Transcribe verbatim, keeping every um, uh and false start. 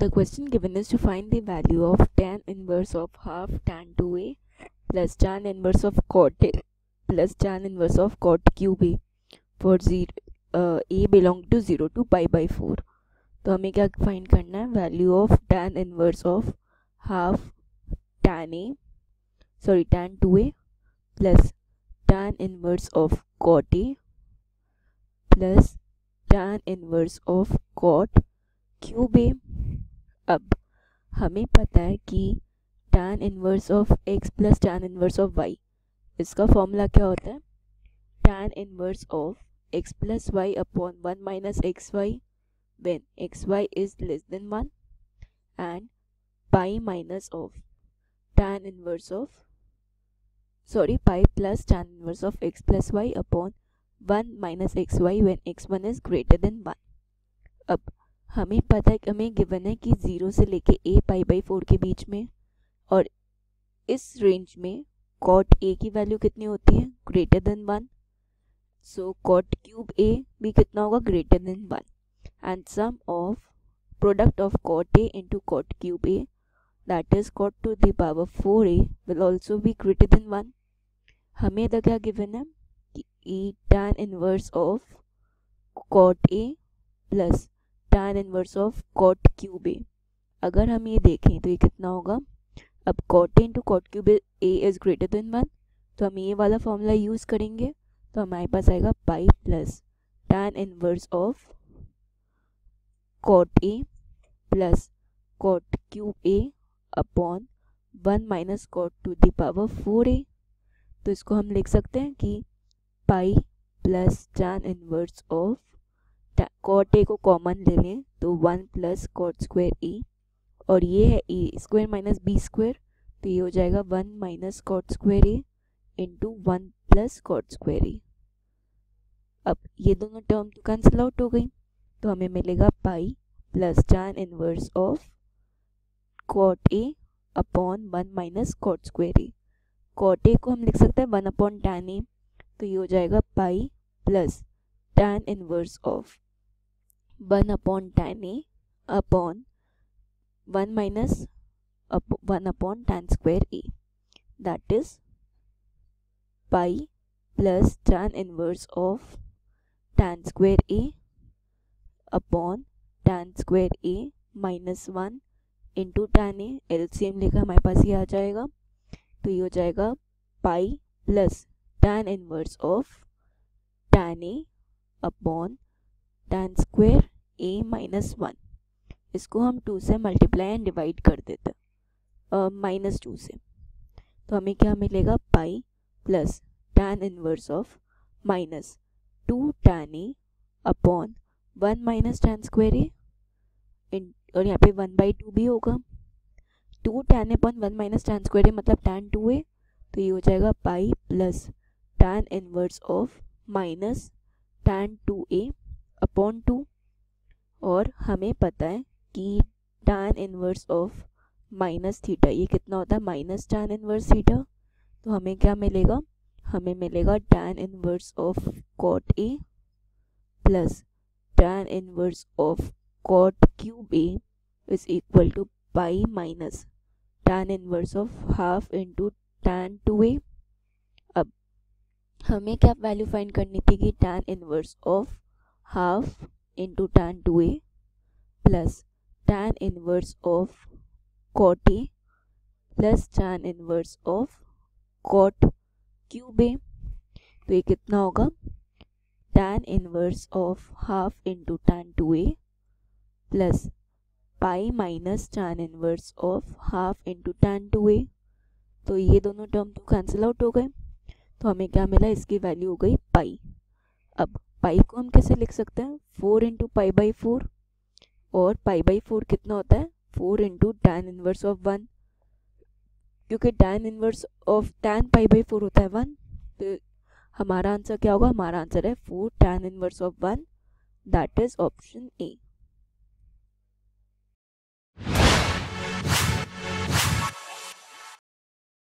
The question given is to find the value of tan inverse of half tan two a plus tan inverse of cot a plus tan inverse of cot cube a for zero uh, a belong to zero to pi by four. तो हमें क्या find करना है? Value of tan inverse of half tan a sorry tan two a plus tan inverse of cot a plus tan inverse of cot cube a. अब हमें पता है कि tan inverse of x plus tan inverse of y, इसका formula क्या होता है? tan inverse of x plus y upon one minus x y when xy is less than one and pi minus of tan inverse of sorry pi plus tan inverse of x plus y upon one minus xy when x one is greater than one. अब हमें पता है कि हमें given है कि zero से लेके a पाई बाई फोर के बीच में, और इस रेंज में cot a की वैल्यू कितनी होती है? Greater than one. So cot cube a भी कितना होगा? Greater than one. And sum of product of cot a into cot cube a, that is cot to the power four a, will also be greater than one. हमें इधर क्या given है कि e tan inverse of cot a plus tan inverse of cot cube a. अगर हम ये देखें तो ये कितना होगा? अब cot a into cot cube a is greater than one, तो हम ये वाला फॉर्मूला यूज़ करेंगे. तो हमारे पास आएगा pi plus tan inverse of cot a plus cot cube a upon one minus cot to the power four a. तो इसको हम लिख सकते हैं कि pi plus tan inverse of cot a को कॉमन ले लें तो one plus cot square a, और ये है a square minus b square, तो ये हो जाएगा one minus cot square a into one plus cot square a. अब ये दोनों टर्म तो कैंसिल आउट हो गई, तो हमें मिलेगा pi plus tan inverse of cot a upon one minus cot square a. cot a को हम लिख सकते हैं वन अपॉन tan a, तो ये हो जाएगा pi plus tan inverse of one upon tan a upon one minus one upon tan square a, that is pi plus tan inverse of tan square a upon tan square a one into इंटू tan a. LCM लेकर हमारे पास ये आ जाएगा, तो ये हो जाएगा pi plus tan inverse of tan a upon tan square a one वन. इसको हम टू से मल्टीप्लाई एंड डिवाइड कर देते हैं माइनस टू से, तो हमें क्या मिलेगा? Pi plus tan inverse of minus two tan a upon one minus tan square a, और यहाँ पे वन बाई टू भी होगा. Two tan upon one minus tan square a मतलब tan टू a, तो ये हो जाएगा pi plus tan inverse of minus tan two a upon two. और हमें पता है कि tan inverse of minus theta ये कितना होता है? Minus tan inverse theta. तो हमें क्या मिलेगा? हमें मिलेगा tan inverse of cot a plus tan inverse of cot cube a is equal to pi minus tan inverse of half into tan two a. अब हमें क्या वैल्यू फाइंड करनी थी कि tan inverse of half into tan two a plus tan inverse of cot a plus tan inverse of cot cube a. तो ये कितना होगा? tan inverse of half into tan two a plus pi minus tan inverse of half into tan two a. तो ये दोनों term तो cancel out हो गए, तो हमें क्या मिला? इसकी वैल्यू हो गई पाई. अब पाई को हम कैसे लिख सकते हैं? Four into pi by four, और पाई बाई फोर कितना होता है? Four into tan inverse of one, क्योंकि tan inverse of tan pi by four होता है वन. तो हमारा आंसर क्या होगा? हमारा आंसर है four tan inverse of one, that is option A.